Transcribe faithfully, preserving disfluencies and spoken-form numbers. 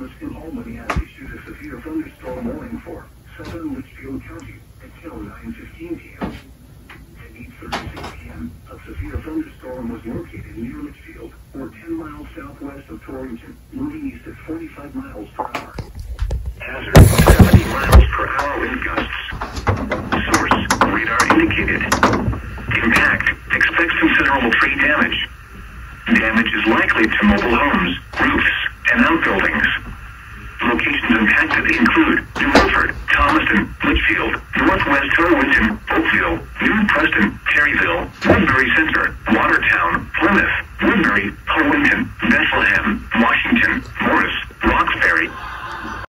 Wisconsin Albany has issued a severe thunderstorm warning for southern Litchfield County until nine fifteen p m At eight thirty-six p m, a severe thunderstorm was located near Litchfield, or ten miles southwest of Torrington, moving east at forty-five miles per hour. Hazard, seventy miles per hour wind gusts. Source, radar indicated. Impact, expects considerable tree damage. Damage is likely to mobile homes, roofs, and outbuildings. Locations impacted include New Milford,